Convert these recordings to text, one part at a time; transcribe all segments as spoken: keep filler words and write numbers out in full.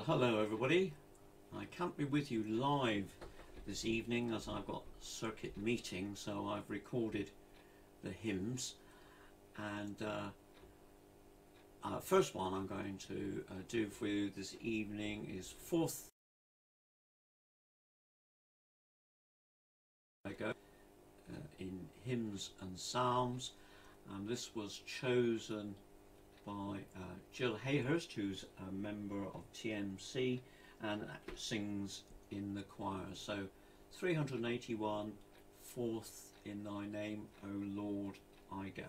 hello everybody. I can't be with you live this evening as I've got circuit meeting, so I've recorded the hymns, and uh, uh, first one I'm going to uh, do for you this evening is fourth I go uh, in hymns and psalms, and this was chosen by uh, Jill Hayhurst, who's a member of T M C and sings in the choir. So three hundred eighty-one, Forth in thy name, O Lord, I go.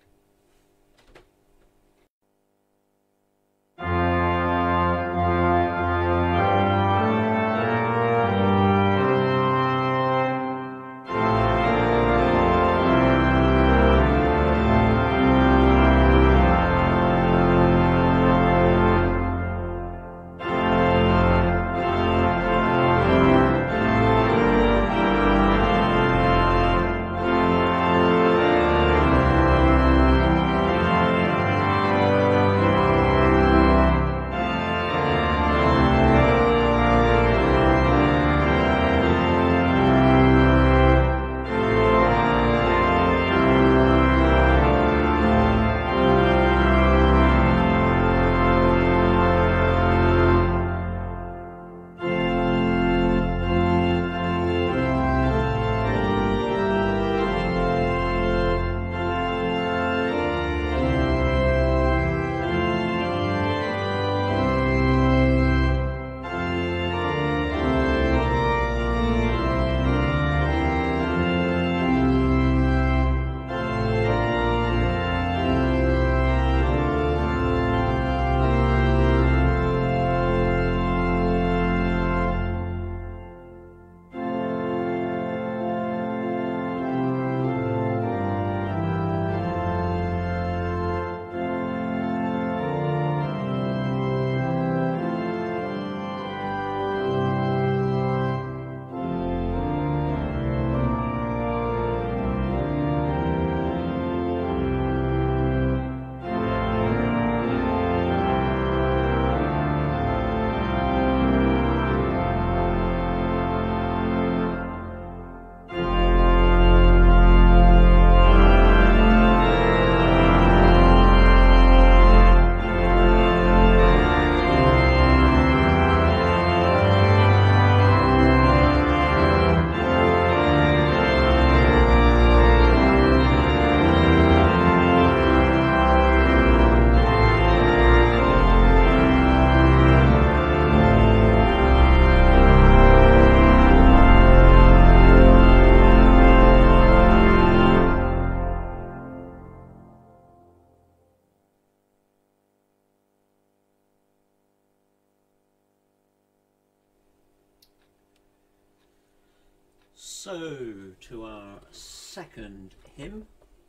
So, to our second hymn,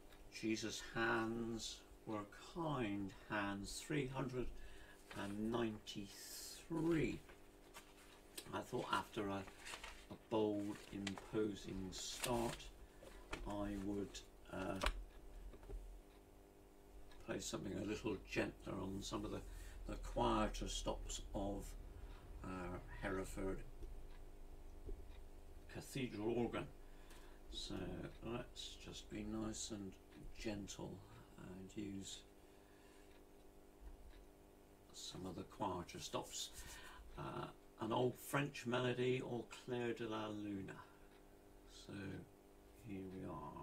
Jesus' Hands Were Kind Hands, three hundred ninety-three. I thought after a, a bold, imposing start, I would uh, play something a little gentler on some of the, the quieter stops of our Hereford cathedral organ. So let's just be nice and gentle and use some of the quieter stops. Uh, an old French melody, Au clair de la lune. So here we are.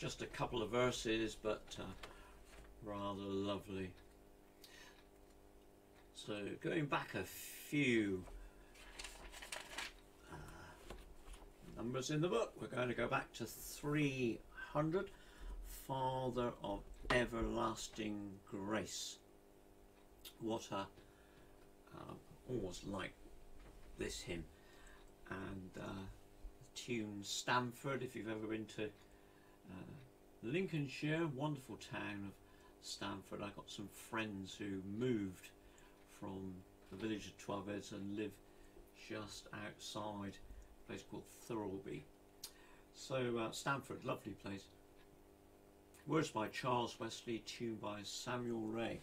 just a couple of verses, but uh, rather lovely. So going back a few uh, numbers in the book, we're going to go back to three hundred. Father of everlasting grace. What a uh, always like this hymn. And uh, the tune Stamford, if you've ever been to uh, Lincolnshire, wonderful town of Stamford. I got some friends who moved from the village of Twelve Heads and live just outside a place called Thirlby. So uh, Stamford, lovely place. Words by Charles Wesley, tune by Samuel Ray.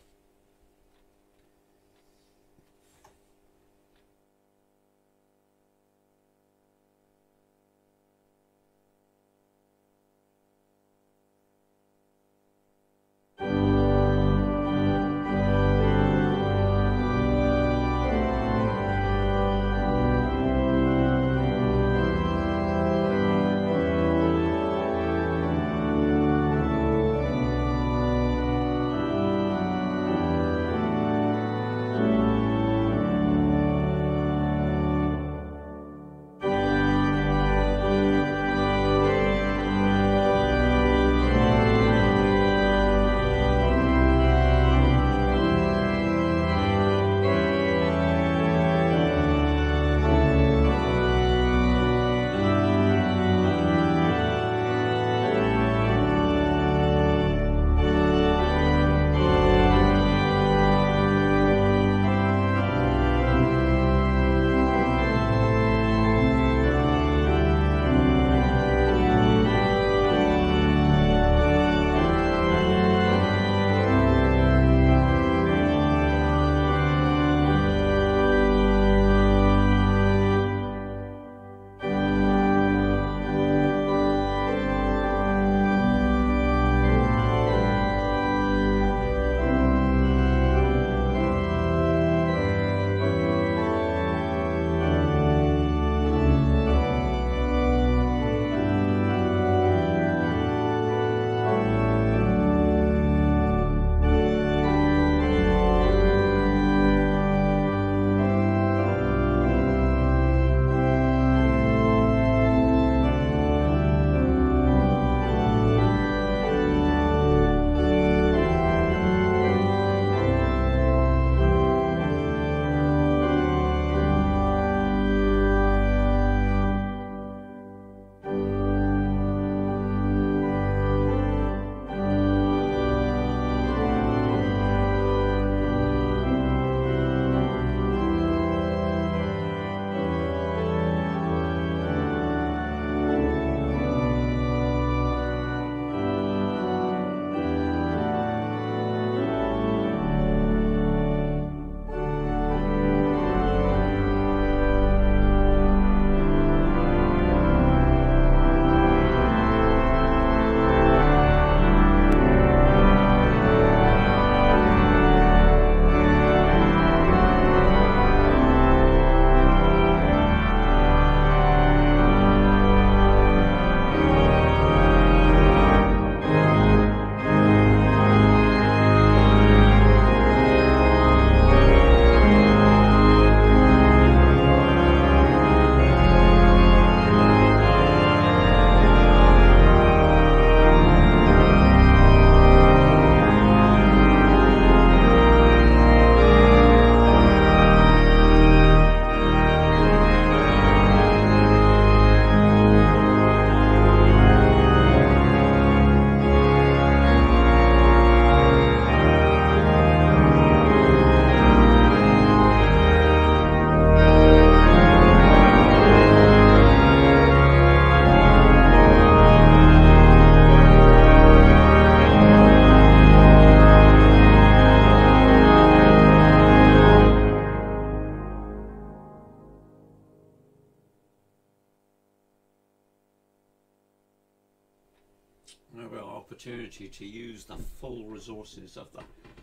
opportunity to use the full resources of the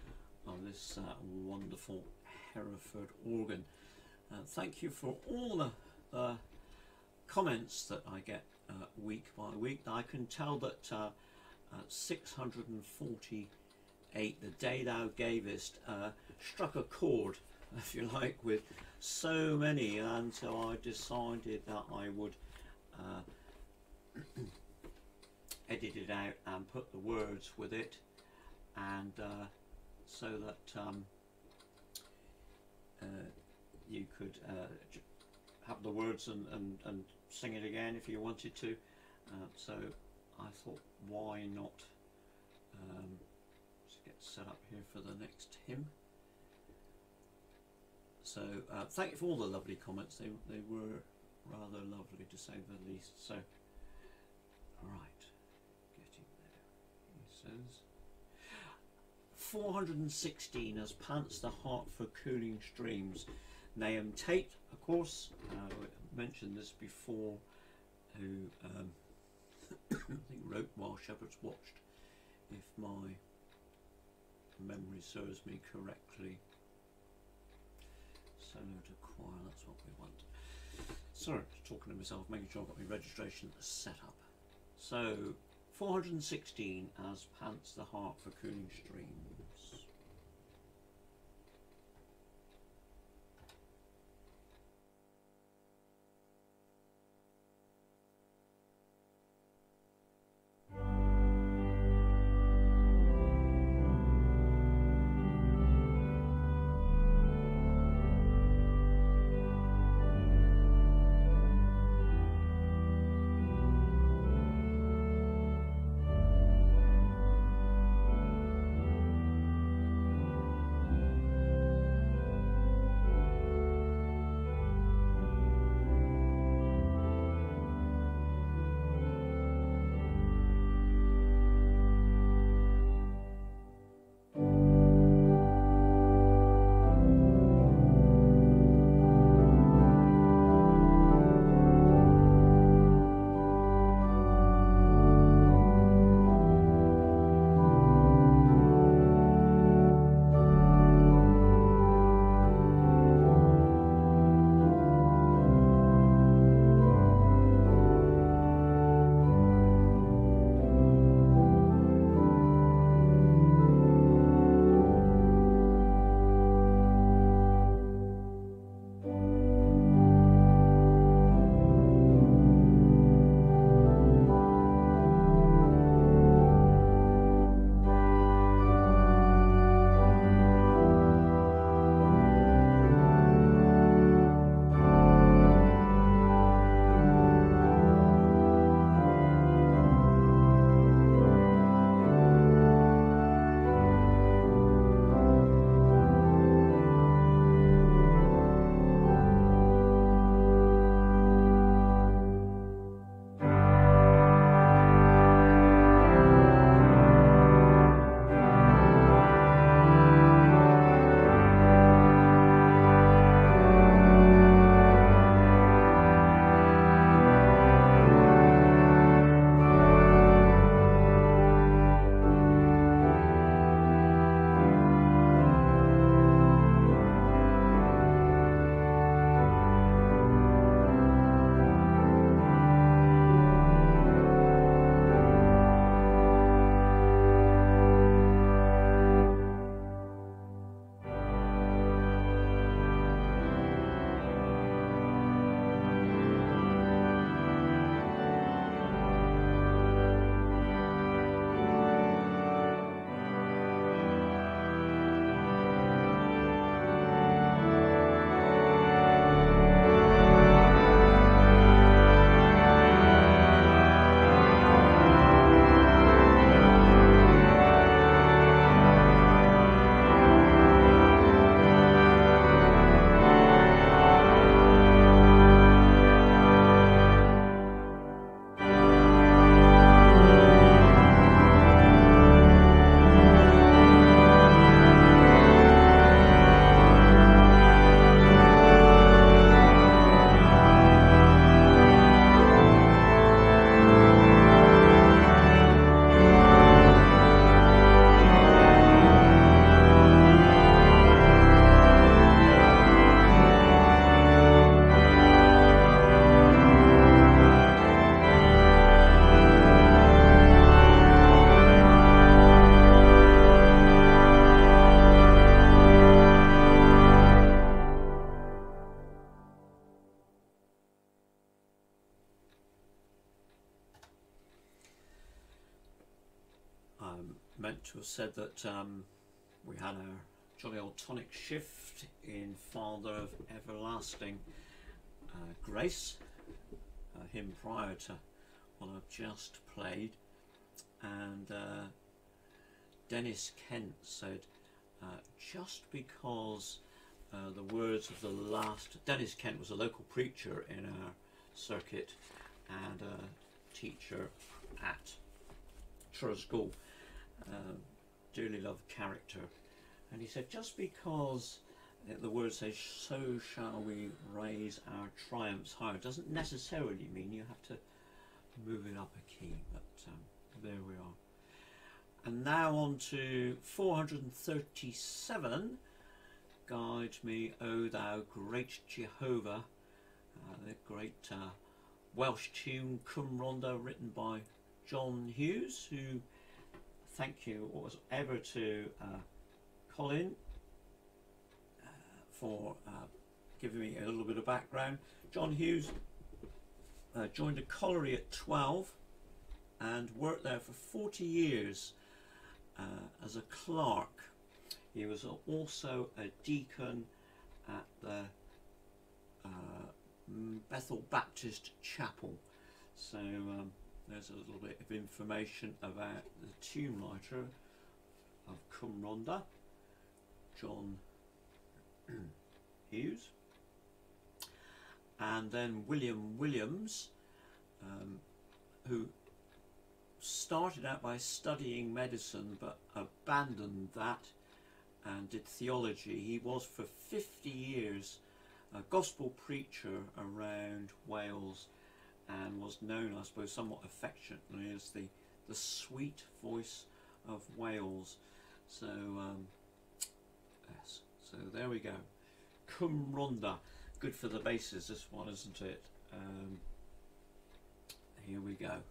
of this uh, wonderful Hereford organ. Uh, thank you for all the uh, comments that I get uh, week by week. I can tell that uh, uh, six hundred forty-eight, the day thou gavest, uh, struck a chord, if you like, with so many, and so I decided that I would uh, edit it out and put the words with it, and uh, so that um, uh, you could uh, have the words and, and, and sing it again if you wanted to. Uh, so I thought, why not um, just get set up here for the next hymn. So uh, thank you for all the lovely comments. They, they were rather lovely, to say the least. So, right, getting there. He says, four hundred sixteen, as pants the heart for cooling streams. Nahum Tate, of course, uh, I mentioned this before, who um, I think wrote While Shepherds Watched, if my memory serves me correctly. Solo to choir, that's what we want. Sorry, talking to myself, making sure I've got my registration set up. So, four hundred sixteen, as pants the heart for cooling streams. meant to have said that um, we had our jolly old tonic shift in Father of Everlasting uh, Grace, a hymn prior to what I've just played, and uh, Dennis Kent said, uh, just because uh, the words of the last, Dennis Kent was a local preacher in our circuit and a teacher at Truro School, uh, dearly loved character, and he said, just because the word says, so shall we raise our triumphs higher, doesn't necessarily mean you have to move it up a key, but um, there we are. And now on to four hundred thirty-seven, Guide Me, O Thou Great Jehovah, uh, the great uh, Welsh tune Cumronda, written by John Hughes, who, thank you as ever to uh, Colin uh, for uh, giving me a little bit of background. John Hughes uh, joined a colliery at twelve and worked there for forty years uh, as a clerk. He was also a deacon at the uh, Bethel Baptist Chapel. So um, there's a little bit of information about the tune writer of Cumronda, John Hughes. And then William Williams, um, who started out by studying medicine but abandoned that and did theology. He was for fifty years a gospel preacher around Wales and was known, I suppose, somewhat affectionately as the, the sweet voice of Wales. So, um, yes, so there we go. Cumronda, good for the basses, this one, isn't it? Um, here we go.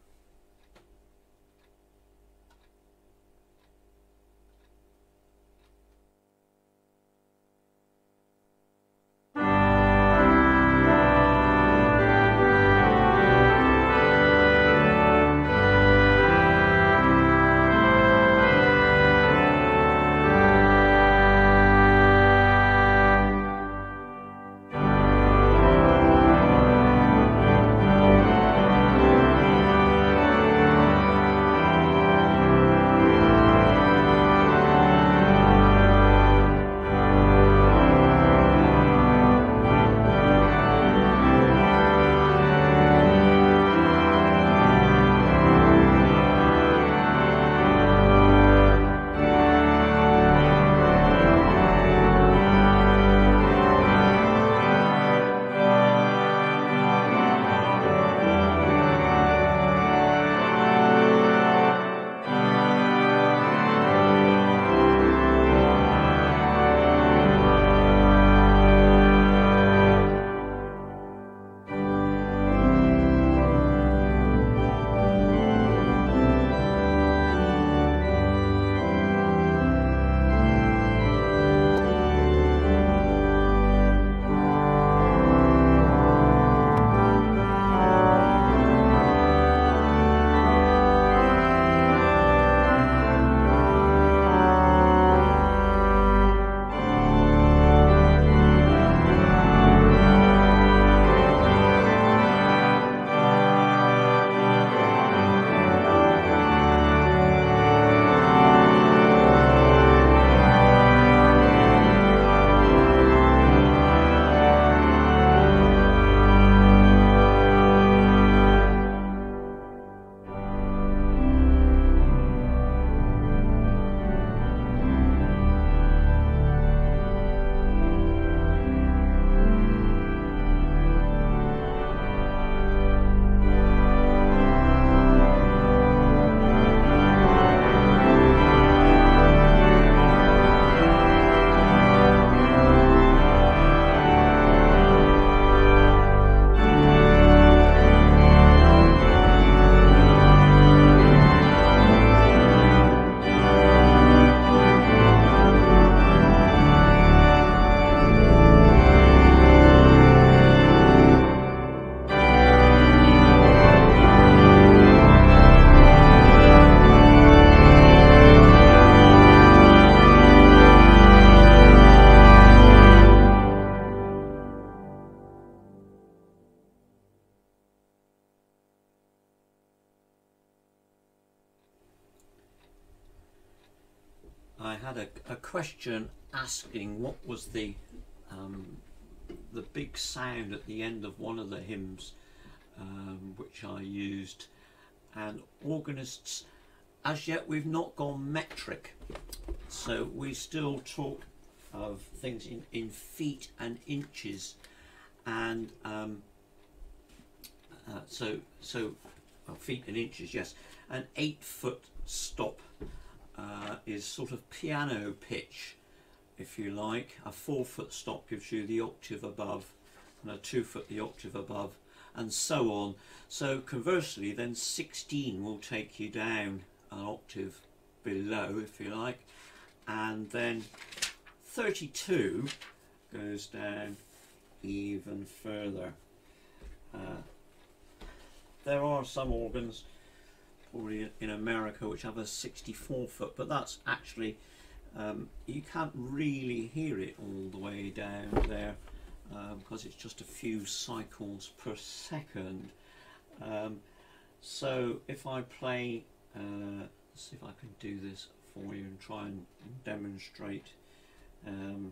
had a, a question asking what was the um, the big sound at the end of one of the hymns, um, which I used, and organists, as yet we've not gone metric, so we still talk of things in, in feet and inches, and um, uh, so so well, feet and inches, yes. An eight foot stop uh, is sort of piano pitch, if you like. A four foot stop gives you the octave above, and a two foot the octave above, and so on. So conversely, then sixteen will take you down an octave below, if you like, and then thirty-two goes down even further. Uh, there are some organs, probably in America, which have a sixty-four foot, but that's actually, um, you can't really hear it all the way down there, um, because it's just a few cycles per second. Um, so if I play, uh, let's see if I can do this for you and try and demonstrate. Um,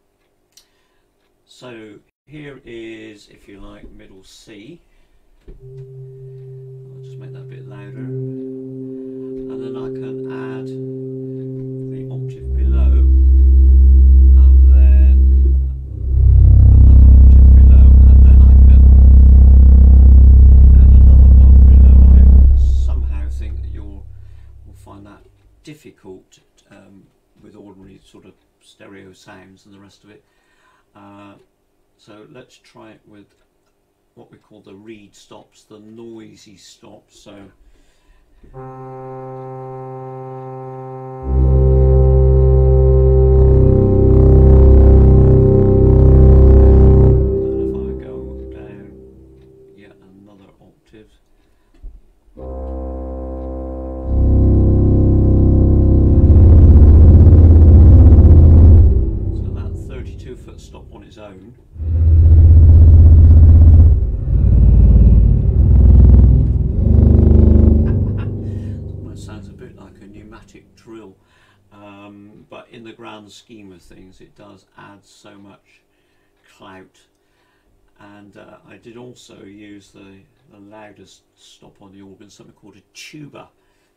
so here is, if you like, middle C. I'll just make that a bit louder, and then I can add the octave below, and then another octave below, and then I can add another one below. I somehow think that you'll will find that difficult um, with ordinary sort of stereo sounds and the rest of it. Uh, so let's try it with what we call the reed stops, the noisy stops. So and if I go down yet another octave, so that thirty-two foot stop on its own. Drill, um, but in the grand scheme of things it does add so much clout. And uh, I did also use the, the loudest stop on the organ, something called a tuba.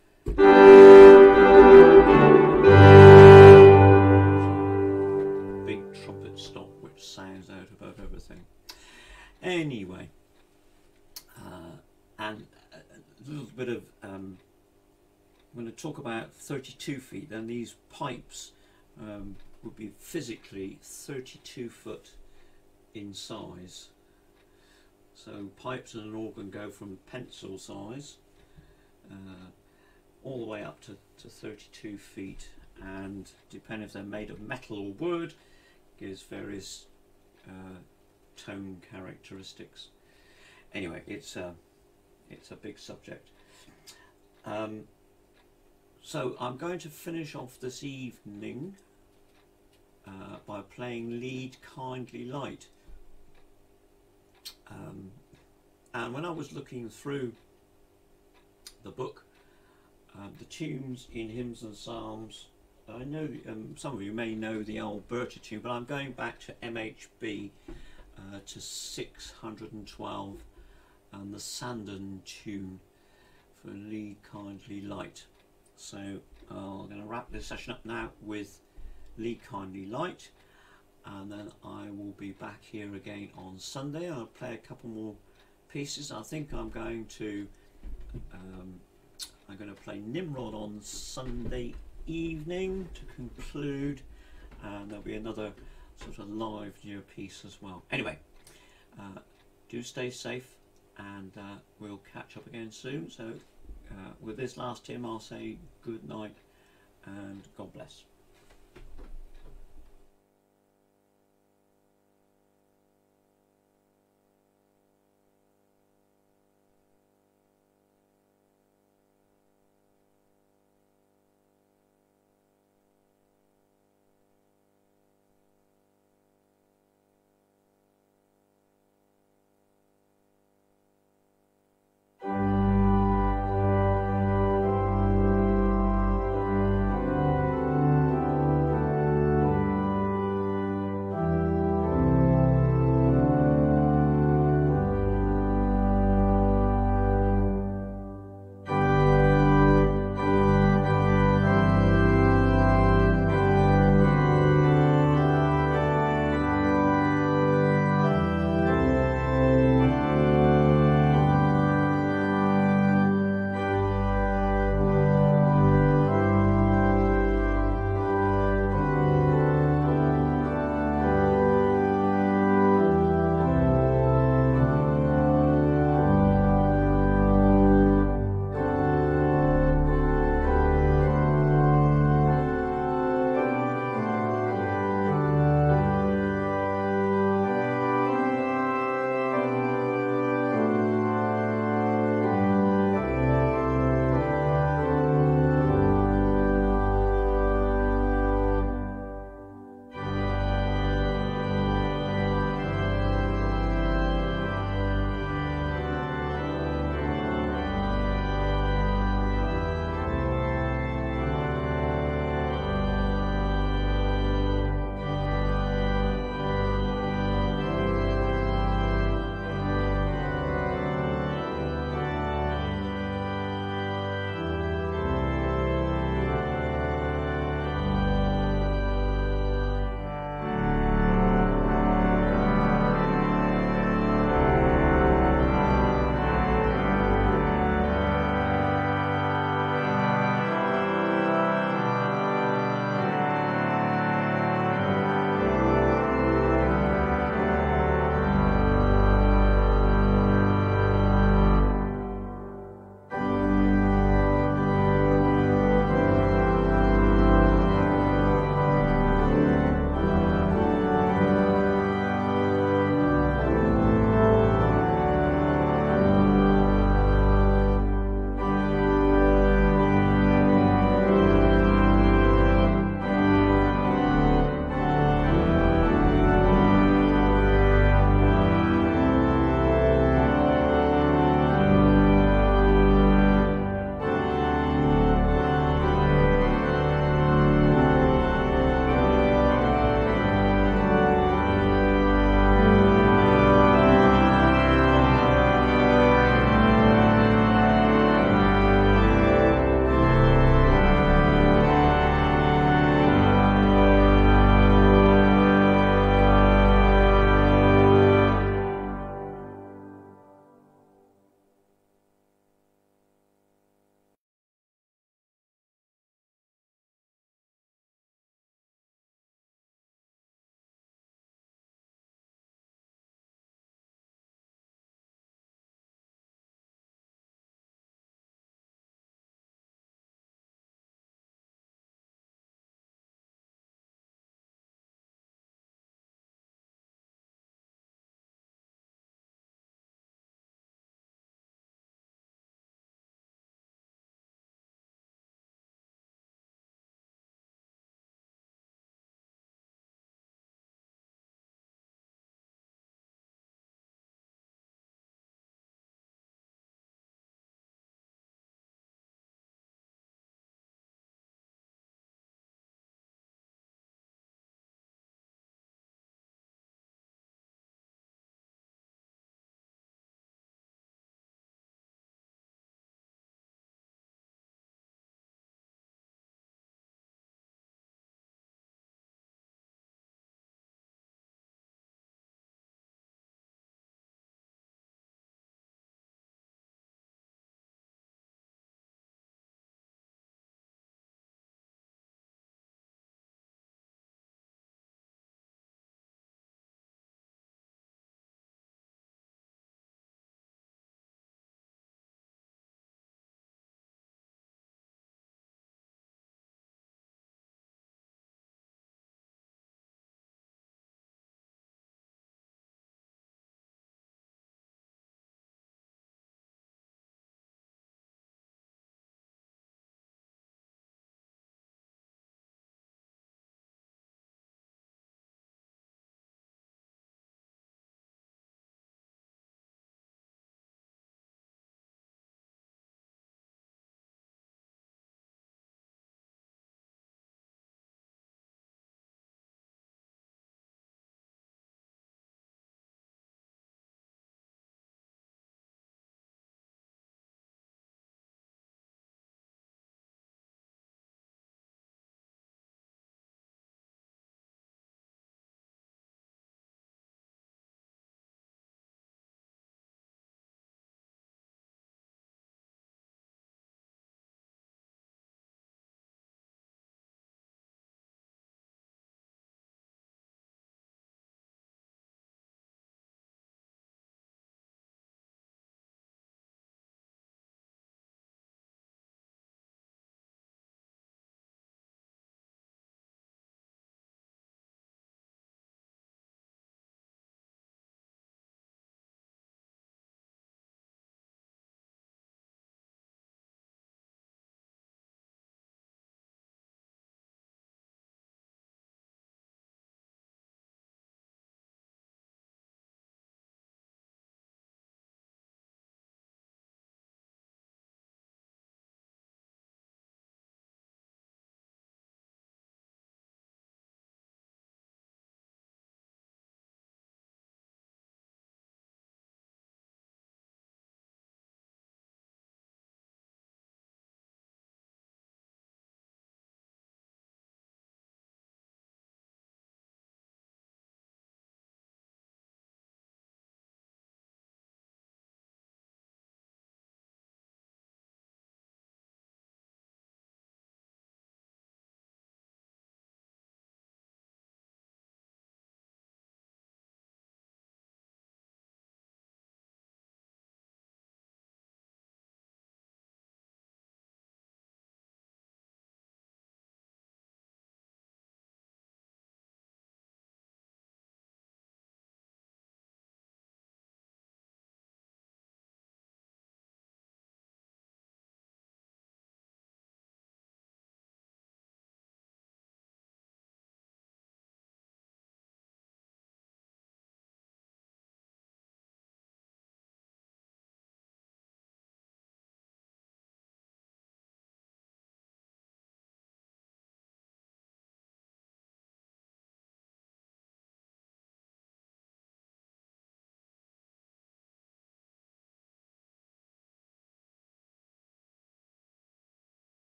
Big trumpet stop which sounds out above everything. Anyway, uh, and a little bit of um, I'm going to talk about thirty-two feet, then these pipes um, would be physically thirty-two foot in size. So pipes in an organ go from pencil size uh, all the way up to, to thirty-two feet, and depending if they're made of metal or wood, gives various uh, tone characteristics. Anyway, it's a, it's a big subject. Um, So I'm going to finish off this evening uh, by playing Lead Kindly Light. Um, and when I was looking through the book, uh, the tunes in hymns and psalms, I know um, some of you may know the Alberta tune, but I'm going back to M H B uh, to six hundred twelve and the Sandon tune for Lead Kindly Light. So uh, I'm going to wrap this session up now with Lead Kindly Light, and then I will be back here again on Sunday. I'll play a couple more pieces. I think I'm going to um, I'm going to play Nimrod on Sunday evening to conclude, and there'll be another sort of live new piece as well. Anyway, uh, do stay safe, and uh, we'll catch up again soon. So Uh, with this last hymn, I'll say good night and God bless.